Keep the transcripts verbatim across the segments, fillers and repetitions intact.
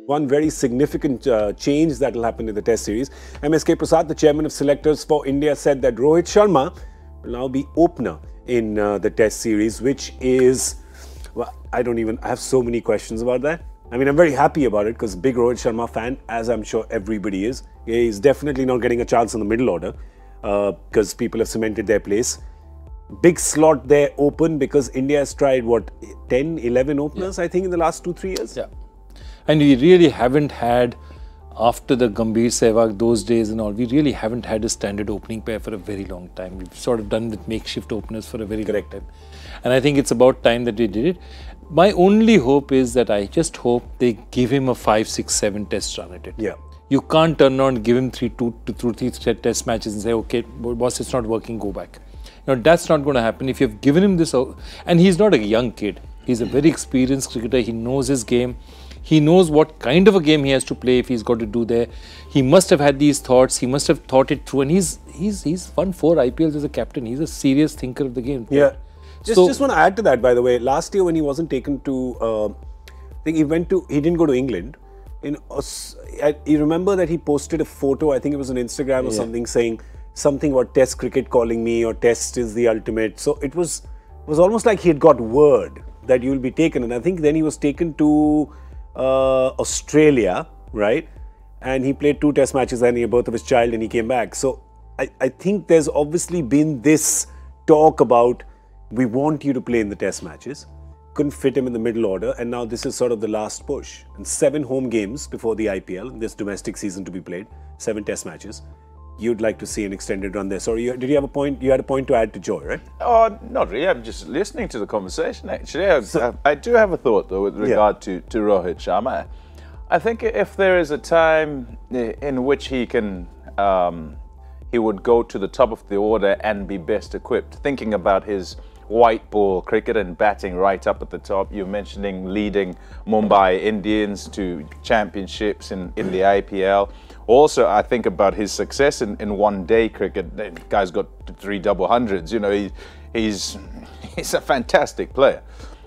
one very significant uh, change that will happen in the Test series. M S K Prasad, the chairman of selectors for India, said that Rohit Sharma will now be opener in uh, the Test series, which is, well, I don't even, I have so many questions about that. I mean, I'm very happy about it because big Rohit Sharma fan, as I'm sure everybody is. He's definitely not getting a chance in the middle order because uh, people have cemented their place. Big slot there open because India has tried, what, ten, eleven openers, yeah. I think, in the last two, three years? Yeah. And we really haven't had, after the Gambhir Sehwag, those days and all, we really haven't had a standard opening pair for a very long time. We've sort of done with makeshift openers for a very Correct. long time. And I think it's about time that we did it. My only hope is that I just hope they give him a five, six, seven test run at it. Yeah. You can't turn around and give him three, two, two, two, three test matches and say, okay, boss, it's not working, go back. You know, that's not going to happen. If you've given him this, and he's not a young kid, he's a very experienced cricketer, he knows his game. He knows what kind of a game he has to play if he's got to do there. He must have had these thoughts. He must have thought it through. And he's he's he's won four I P Ls as a captain. He's a serious thinker of the game. Yeah. Just so, just want to add to that, by the way. Last year when he wasn't taken to, uh, I think he went to, he didn't go to England. In, uh, you remember that he posted a photo, I think it was on Instagram or yeah. something, saying something about Test cricket calling me or Test is the ultimate. So it was, it was almost like he had got word that you will be taken. And I think then he was taken to Uh, Australia, right? And he played two test matches and he had birth of his child and he came back. So I, I think there's obviously been this talk about we want you to play in the test matches. Couldn't fit him in the middle order, and now this is sort of the last push. And seven home games before the I P L, this domestic season to be played, seven test matches. You'd like to see an extended run there. Sorry, did you have a point? You had a point to add to Joy, right? Oh, not really. I'm just listening to the conversation, actually. I, so, I, I do have a thought, though, with regard yeah. to, to Rohit Sharma. I think if there is a time in which he can, um, he would go to the top of the order and be best equipped, thinking about his white ball cricket and batting right up at the top. You're mentioning leading Mumbai Indians to championships in, in the I P L. Also, I think about his success in, in one-day cricket. The guy's got three double hundreds. You know, he, he's he's a fantastic player.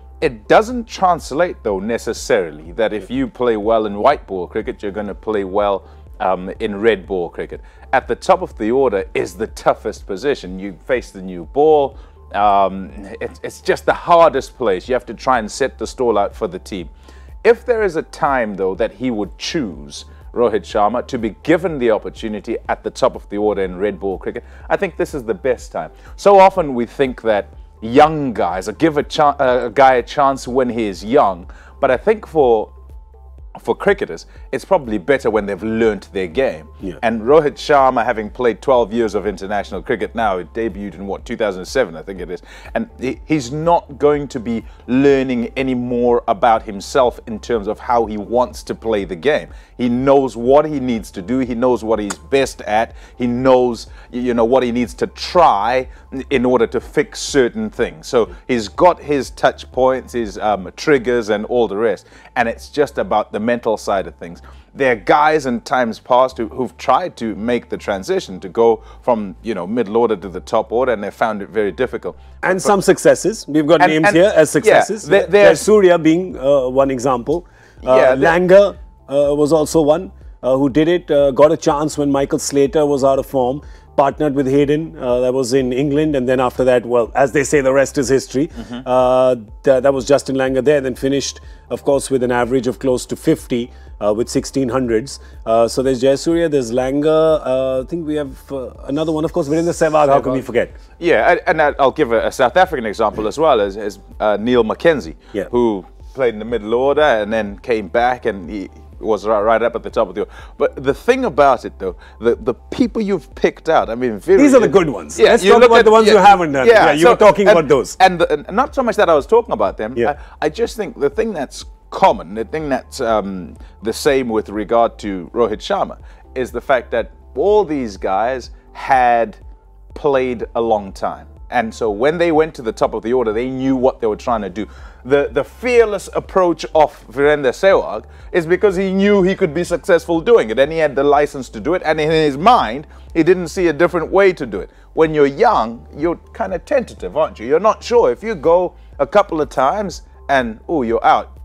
It doesn't translate, though, necessarily that if you play well in white ball cricket, you're going to play well um, in red ball cricket. At the top of the order is the toughest position. You face the new ball. Um, it, it's just the hardest place. You have to try and set the stall out for the team. If there is a time, though, that he would choose Rohit Sharma to be given the opportunity at the top of the order in red ball cricket, I think this is the best time. So often we think that young guys, or give a, a guy a chance when he is young, but I think for for cricketers, it's probably better when they've learnt their game. Yeah. And Rohit Sharma, having played twelve years of international cricket now, it debuted in what, two thousand seven, I think it is. And he, he's not going to be learning any more about himself in terms of how he wants to play the game. He knows what he needs to do. He knows what he's best at. He knows, you know, what he needs to try in order to fix certain things. So he's got his touch points, his um, triggers and all the rest. And it's just about the mental side of things. There are guys in times past who, who've tried to make the transition to go from, you know, middle order to the top order, and they found it very difficult. And but, some successes. We've got and, names and, here as successes. Yeah, there, Surya being uh, one example. Uh, yeah, Langer uh, was also one uh, who did it. Uh, got a chance when Michael Slater was out of form. Partnered with Hayden, uh, that was in England, and then after that, well, as they say, the rest is history. Mm-hmm. uh, th that was Justin Langer there, then finished, of course, with an average of close to fifty uh, with sixteen hundreds. Uh, so there's Jayasuriya, there's Langer, uh, I think we have uh, another one, of course, Virendra Sehwag, how can we forget? Yeah, and I'll give a South African example as well, as, as uh, Neil Mackenzie, yeah. who played in the middle order and then came back, and he was right, right up at the top of the order. But the thing about it, though, the, the people you've picked out, I mean, very, these are the good ones. Yeah, Let's you talk look about at the ones yeah, you haven't done. Yeah, yeah you so, were talking and, about those. And, the, and not so much that I was talking about them. Yeah. I, I just think the thing that's common, the thing that's um, the same with regard to Rohit Sharma, is the fact that all these guys had played a long time. And so when they went to the top of the order, they knew what they were trying to do. The, the fearless approach of Virendra Sehwag is because he knew he could be successful doing it, and he had the license to do it, and in his mind, he didn't see a different way to do it. When you're young, you're kind of tentative, aren't you? You're not sure. If you go a couple of times and, oh, you're out,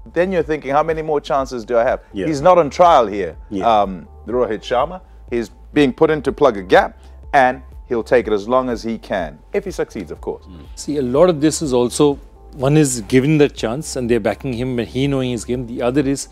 then you're thinking, how many more chances do I have? Yeah. He's not on trial here, Yeah. um, Rohit Sharma. He's being put in to plug a gap, and he'll take it as long as he can, if he succeeds, of course. Mm. See, a lot of this is also, one is given the chance and they're backing him and he knowing his game. The other is,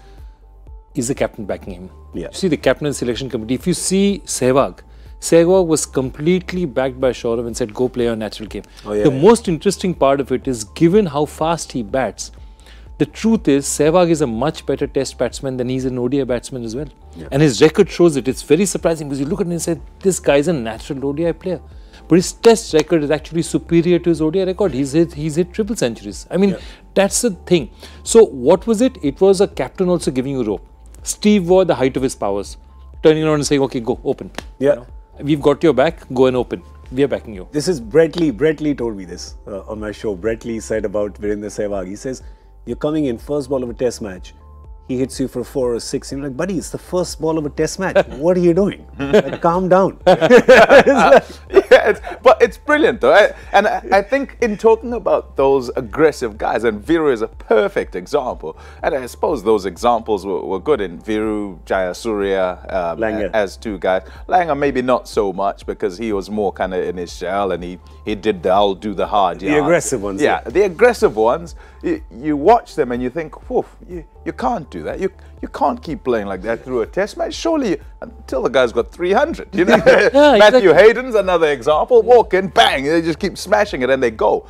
is the captain backing him? Yeah. You see the captain and selection committee. If you see Sehwag, Sehwag was completely backed by Saurav and said, go play your natural game. Oh, yeah, the yeah. most interesting part of it is, given how fast he bats, the truth is Sehwag is a much better test batsman than he's an O D I batsman as well. Yeah. And his record shows it. It's very surprising because you look at him and say, this guy's a natural O D I player. But his test record is actually superior to his O D I record. He's hit, he's hit triple centuries. I mean, yeah. that's the thing. So what was it? It was a captain also giving you rope. Steve Waugh, the height of his powers, turning around and saying, okay, go, open. Yeah. You know? We've got your back, go and open. We are backing you. This is Brett Lee. Brett Lee told me this uh, on my show. Brett Lee said about Virendra Sehwag. He says, you're coming in, first ball of a test match. He hits you for a four or a six. You're like, buddy, it's the first ball of a test match. What are you doing? Like, calm down. yeah, it's, but it's brilliant though. I, and I, I think in talking about those aggressive guys, and Viru is a perfect example. And I suppose those examples were, were good in Viru, Jayasuriya, um, Langer. as two guys. Langer maybe not so much because he was more kind of in his shell and he, he did the I'll do the hard The yards. aggressive ones. Yeah, Yeah. the aggressive ones, you, you watch them and you think, woof, you, you can't do that. You you can't keep playing like that through a test match. Surely, you, until the guy's got three hundred. You know? Yeah, Matthew exactly. Hayden's another example. Walk in, bang, they just keep smashing it and they go.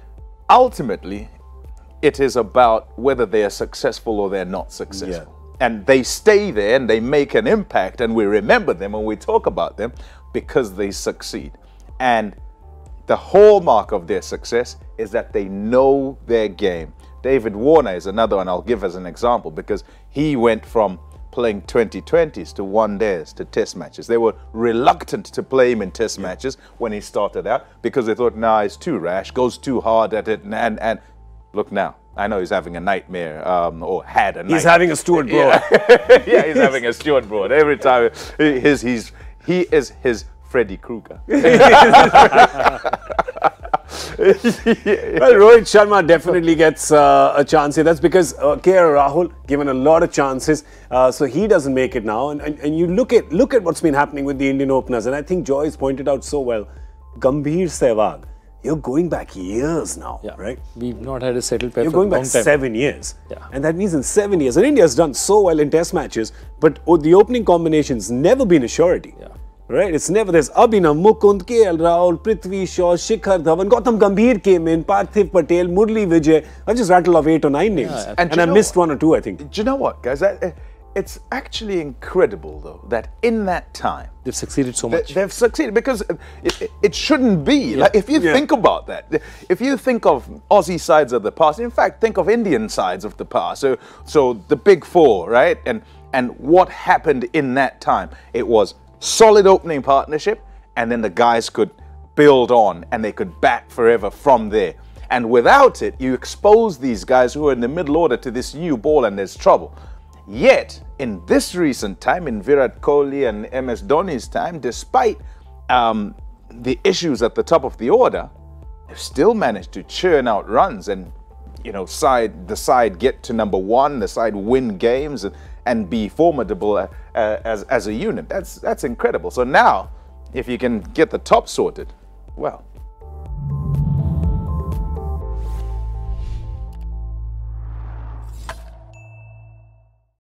Ultimately, it is about whether they are successful or they're not successful. Yeah. And they stay there and they make an impact and we remember them when we talk about them because they succeed. And the hallmark of their success is that they know their game. David Warner is another one I'll give as an example because he went from playing twenty twenties to one days to test matches. They were reluctant to play him in test yeah. matches when he started out because they thought, nah, he's too rash, goes too hard at it, and, and, and look now. I know he's having a nightmare, um, or had a nightmare. He's having a Stuart Broad. Yeah, yeah he's having a Stuart Broad. Every time, his, he's, he is his Freddy Krueger. Well, Rohit Sharma definitely gets uh, a chance here. That's because uh, K R Rahul given a lot of chances, uh, so he doesn't make it now. And, and and you look at look at what's been happening with the Indian openers, and I think Joyce pointed out so well. Gambhir Sehwag, you're going back years now, yeah. right? We've not had a settled pair You're for going a long back time. seven years, Yeah. and that means in seven years, and India's done so well in Test matches, but oh, the opening combinations never been a surety. Yeah. Right? It's never, there's Abhinav, Mukund, K L Rahul, Prithvi Shaw, Shikhar Dhawan, Gautam Gambhir came in, Parthiv Patel, Murli Vijay. I just rattled off eight or nine names. Yeah, and and I you know missed what? one or two, I think. Do you know what, guys? That, it's actually incredible, though, that in that time, They've succeeded so they, much. they've succeeded because it, it, it shouldn't be. Like, if you Yeah. think about that, if you think of Aussie sides of the past, in fact, think of Indian sides of the past. So, so the big four, right? And and what happened in that time? It was solid opening partnership, and then the guys could build on and they could bat forever from there. And without it, you expose these guys who are in the middle order to this new ball and there's trouble. Yet, in this recent time, in Virat Kohli and M S Dhoni's time, despite um, the issues at the top of the order, they've still managed to churn out runs and, you know, side the side get to number one, the side win games and, and be formidable uh, uh, as, as a unit. That's, that's incredible. So now, if you can get the top sorted, well,